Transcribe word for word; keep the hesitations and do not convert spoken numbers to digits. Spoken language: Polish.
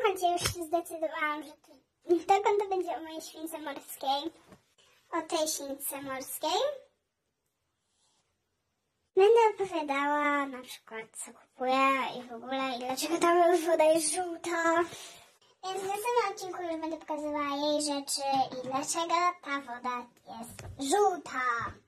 koncie już się zdecydowałam, że to, to konto będzie o mojej śwince morskiej. O tej śwince morskiej. Będę opowiadała na przykład, co kupuję i w ogóle, i dlaczego ta woda jest żółta. Więc w następnym odcinku już będę pokazywała jej rzeczy i dlaczego ta woda jest żółta.